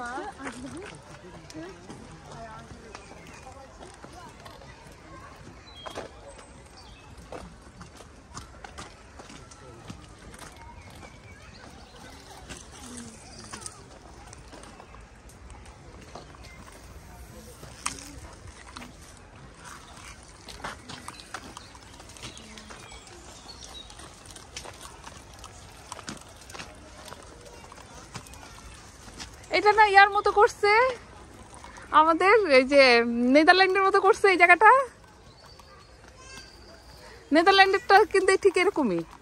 এটা না ইয়ার মতো করছে আমাদের এই যে নেদারল্যান্ডের মতো করছে এই জায়গাটা। নেদারল্যান্ডেরটা কিন্তু ঠিক এরকমই।